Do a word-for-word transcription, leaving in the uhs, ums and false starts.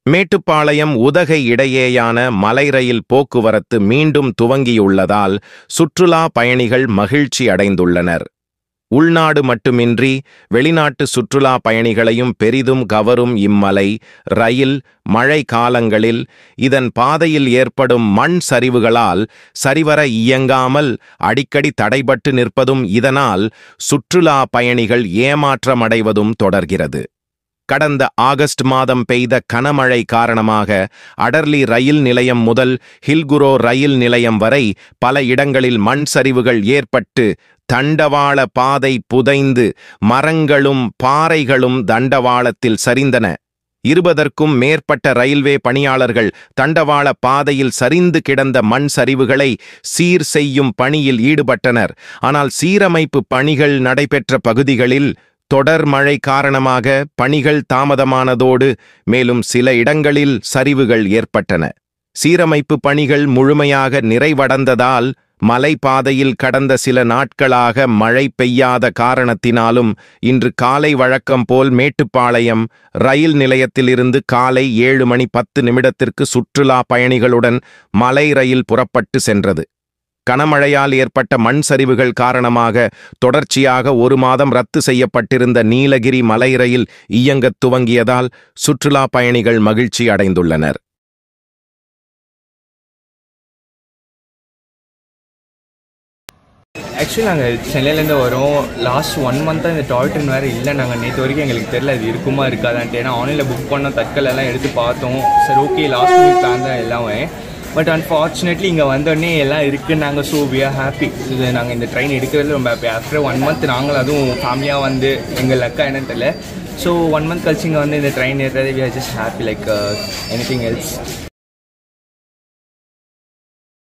மேட்டுப்பாளையம் உதகை இடையேயான மலை ரயில் போக்குவரத்து மீண்டும் துவங்கியுள்ளதால் சுற்றுலா பயணிகள் மகிழ்ச்சி அடைந்துள்ளனர். உள்நாடு மட்டுமின்றி வெளிநாட்டு சுற்றுலா பயணிகளையும் பெரிதும் கவரும் இம்மலை ரயில் மழை காலங்களில் இதன் பாதையில் ஏற்படும் மண் சரிவுகளால் சரிவர இயங்காமல் அடிக்கடி தடைபட்டு நிற்பதும் இதனால் சுற்றுலா பயணிகள் ஏமாற்றமடைவதும் தொடர்கிறது. கடந்த ஆகஸ்ட் மாதம் பெய்த கனமழை காரணமாக அடர்லி ரயில் நிலையம் முதல் ஹில்குரோ ரயில் நிலையம் வரை பல இடங்களில் மண் சரிவுகள் ஏற்பட்டு தண்டவாள பாதை புதைந்து மரங்களும் பாறைகளும் தண்டவாளத்தில் சரிந்தன. இருபதற்கும் மேற்பட்ட ரயில்வே பணியாளர்கள் தண்டவாள பாதையில் சரிந்து கிடந்த மண் சரிவுகளை சீர் செய்யும் பணியில் ஈடுபட்டனர். ஆனால் சீரமைப்பு பணிகள் நடைபெற்ற பகுதிகளில் தொடர் மழை காரணமாக பணிகள் தாமதமானதோடு மேலும் சில இடங்களில் சரிவுகள் ஏற்பட்டன. சீரமைப்பு பணிகள் முழுமையாக நிறைவடைந்ததால் மலைப்பாதையில் கடந்த சில நாட்களாக மழை பெய்யாத காரணத்தினாலும் இன்று காலை வழக்கம் போல் மேட்டுப்பாளையம் ரயில் நிலையத்திலிருந்து காலை ஏழு மணி பத்து நிமிடத்திற்கு சுற்றுலா பயணிகளுடன் மலை ரயில் புறப்பட்டு சென்றது. கனமழையால் ஏற்பட்ட மண் சரிவுகள் காரணமாக தொடர்ச்சியாக ஒரு மாதம் ரத்து செய்யப்பட்டிருந்த நீலகிரி மலை ரயில் இயங்கத் துவங்கியதால் சுற்றுலா பயணிகள் மகிழ்ச்சி அடைந்துள்ளனர். ஆக்சுவலி நாங்கள் சென்னையிலேருந்து வரோம். லாஸ்ட் ஒன் மந்த்தாக இந்த டாய் ட்ரெயின் வேறு இல்லை. நாங்கள் நேற்று வரைக்கும் எங்களுக்கு தெரியல அது இருக்குமா இருக்காதான்ட்டு. ஏன்னா ஆன்லைனில் புக் பண்ணோம், தட்கல் எல்லாம் எடுத்து பார்த்தோம். சரி ஓகே லாஸ்ட் வீக் பிளான் தான் எல்லாமே. பட் அன்ஃபார்ச்சுனேட்லி இங்கே வந்தோடனே எல்லாம் இருக்குது. நாங்கள் ஸோ வி ஆர் ஹாப்பி. இது நாங்கள் இந்த ட்ரெயின் எடுக்கிறதுல ரொம்ப ஹாப்பி. ஆஃப்டர் ஒன் மந்த் நாங்கள் அதுவும் ஃபேமிலியாக வந்து எங்கள் லக்கா என்னன்னு தெரியல. ஸோ ஒன் மந்த் கழிச்சு இங்கே வந்து இந்த ட்ரெயின் ஏறுறது we are just happy like anything else.